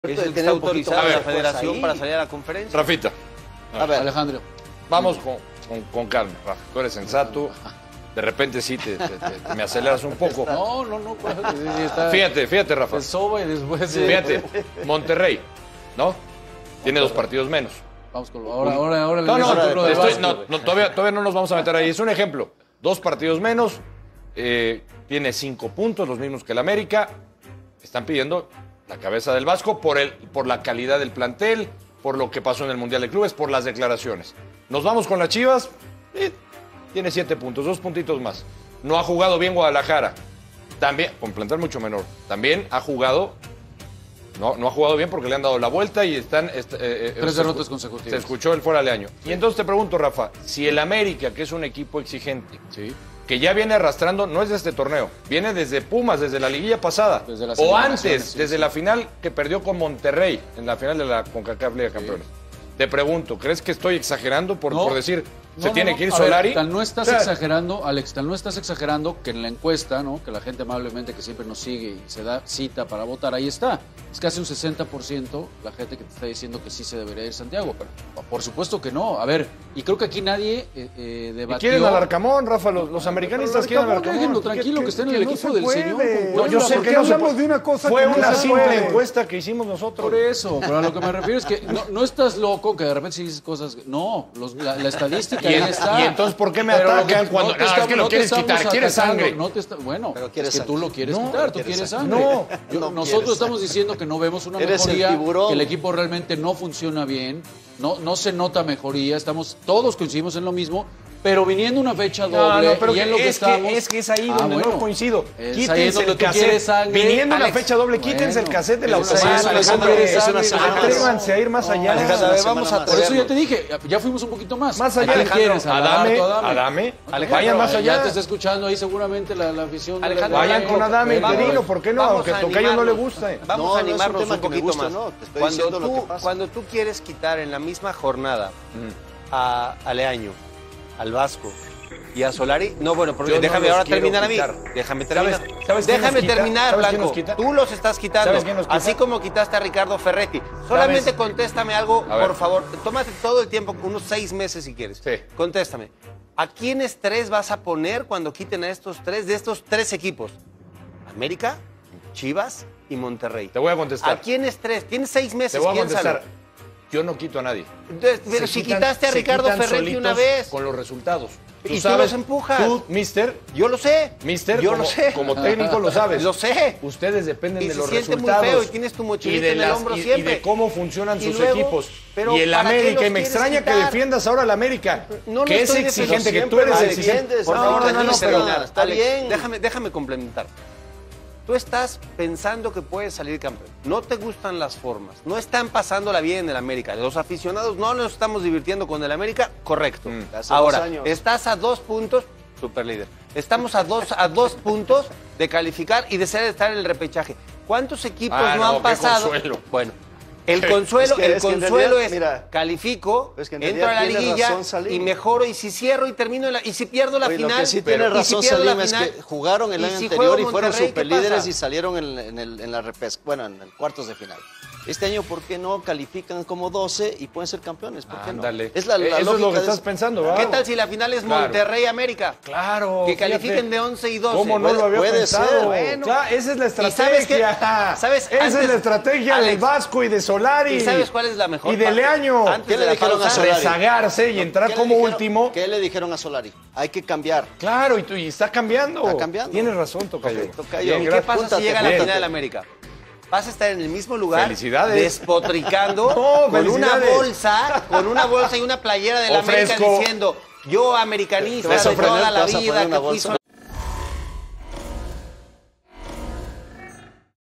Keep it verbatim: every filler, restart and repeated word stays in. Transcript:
Es el que está autorizado la federación para salir a la conferencia. Rafita. A ver, Alejandro. Vamos con, con, con calma, Rafa. Tú eres sensato. De repente sí te, te, te me aceleras un poco. No, no, no. Pues, sí, está, fíjate, fíjate, Rafa. el soba y después... Fíjate, Monterrey, ¿no? Tiene dos partidos menos. Vamos con lo... Ahora, ahora, ahora... No, no, ahora estoy, Vasco, no, no todavía, todavía no nos vamos a meter ahí. Es un ejemplo. Dos partidos menos. Eh, tiene cinco puntos, los mismos que el América. Están pidiendo la cabeza del Vasco por, el, por la calidad del plantel, por lo que pasó en el Mundial de Clubes, por las declaraciones. Nos vamos con las Chivas. Eh, tiene siete puntos, dos puntitos más. No ha jugado bien Guadalajara. También, con plantel mucho menor. También ha jugado... No, no ha jugado bien porque le han dado la vuelta y están... Est, eh, Tres derrotas consecutivas. Se escuchó el fuera de año. Sí. Y entonces te pregunto, Rafa, si el América, que es un equipo exigente, sí, que ya viene arrastrando, no es de este torneo, viene desde Pumas, desde la liguilla pasada, desde las o antes, sí, desde sí. la final que perdió con Monterrey, en la final de la CONCACAF Liga de Campeones. Sí. Te pregunto, ¿crees que estoy exagerando por, no, por decir se no, tiene no, que ir a Solari? Ver, tal no estás o sea, exagerando, Alex, tal no estás exagerando que en la encuesta, ¿no? Que la gente amablemente que siempre nos sigue y se da cita para votar, ahí está. Es casi un sesenta por ciento la gente que te está diciendo que sí se debería ir Santiago. Pero, por supuesto que no. A ver, y creo que aquí nadie eh, eh, debatió... ¿Quieren al Arcamón, Rafa? Los, los americanistas quieren al Arcamón. Déjenlo tranquilo, que, que esté en el equipo no del puede. señor. No, yo sé que no hablamos de una cosa Fue que una simple puede. encuesta que hicimos nosotros. Por eso, pero a lo que me refiero es que no, no estás loco que de repente si dices cosas... No, los, la, la estadística y, ahí está. Y entonces, ¿por qué me pero atacan que, cuando... No, no, es que lo no quieres quitar, quieres sangre. No te está, bueno, pero es que sangre. tú lo quieres no, quitar, tú quieres sangre. No, Yo, no nosotros estamos sangre. diciendo que no vemos una mejoría, que el equipo realmente no funciona bien, no, no se nota mejoría, estamos todos coincidimos en lo mismo. Pero viniendo una fecha doble, no, no, pero y en lo que es estamos... Que, es que es ahí ah, donde bueno, no coincido. Quítense el cassette. Viniendo una fecha doble, bueno, quítense el cassette de la automática. Atrévanse a ir más allá. No, Alejandro, vamos a Por eso ya te dije, ya fuimos un poquito más. Más allá. ¿A quién quieres? Adame, Adame. Vayan más allá. Ya te está escuchando ahí seguramente la, la afición. Alejandro, vayan con Adame interino, ¿por qué no? Aunque a Tocayo no le gusta. Vamos a animarnos un poquito más. Cuando tú quieres quitar en la misma jornada a Leaño, al Vasco y a Solari, no, bueno, porque déjame no ahora terminar quitar. a mí. Déjame terminar. ¿Sabes, sabes déjame terminar, Blanco. Tú los estás quitando. Así como quitaste a Ricardo Ferretti. Solamente ¿Sabes? contéstame algo, por favor. Tómate todo el tiempo, unos seis meses si quieres. Sí. Contéstame. ¿A quiénes tres vas a poner cuando quiten a estos tres de estos tres equipos? América, Chivas y Monterrey. Te voy a contestar. ¿A quiénes tres? Tienes seis meses. Te voy a piénsalo. contestar. Yo no quito a nadie. Entonces, pero se si quitan, quitaste a Ricardo Ferretti una vez. Con los resultados. Tú y sabes, tú los empujas. Tú, mister. Yo lo sé. Mister, yo como, lo sé. Como técnico lo sabes. Lo sé. Ustedes dependen y de los se siente resultados. Muy feo y tienes tu mochilita en el las, hombro y, siempre. Y de cómo funcionan y sus luego, equipos. Pero y el América, y me extraña quitar? que defiendas ahora al América. No que es exigente, que tú eres exigente. Por favor, no, no, no, pero está bien. Déjame, déjame complementar. Tú estás pensando que puedes salir campeón. No te gustan las formas. No están pasándola bien en el América. Los aficionados no nos estamos divirtiendo con el América. Correcto. Mm. Ahora, estás a dos puntos, super líder. Estamos a dos, a dos puntos de calificar y de ser estar en el repechaje. ¿Cuántos equipos ah, no, no han pasado? Consuelo. Bueno. El consuelo, es, que, el es, consuelo realidad, es, mira, califico, es que entro a la liguilla y mejoro, y si cierro y termino, la, y si pierdo la Oye, final... Lo que sí tiene razón, si Salim, la es final, que jugaron el año si anterior y Monterrey, fueron superlíderes y salieron en, en, el, en la repesca, bueno, en el cuartos de final. Este año, ¿por qué no califican como doce y pueden ser campeones? ¿Por qué Ándale. no? Es la, la Eso es lo que estás de... pensando, ¿verdad? ¿Qué tal si la final es claro. Monterrey-América? Claro. Que califiquen fíjate. de once y doce. ¿Cómo no puede, lo había puede pensado? Ser. Bueno. Ya, esa es la estrategia. ¿Sabes qué? ¿Sabes? Esa Antes, es la estrategia Alex, del Vasco y de Solari. ¿Y sabes cuál es la mejor? Y de Leaño. ¿Qué le dijeron a Solari? Rezagarse y entrar como dijeron, último. ¿Qué le dijeron a Solari? Hay que cambiar. Claro, y, tú, y está cambiando. Está cambiando. Tienes razón, Tocayo. Okay, Tocayo. ¿Y qué pasa si llega a la final de América? Vas a estar en el mismo lugar, felicidades, despotricando, no, con una bolsa, con una bolsa y una playera de la América diciendo, yo americanista de toda la vida, que fui